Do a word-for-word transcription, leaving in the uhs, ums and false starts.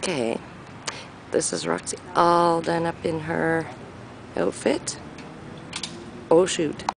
Okay, this is Roxy all done up in her outfit. Oh shoot.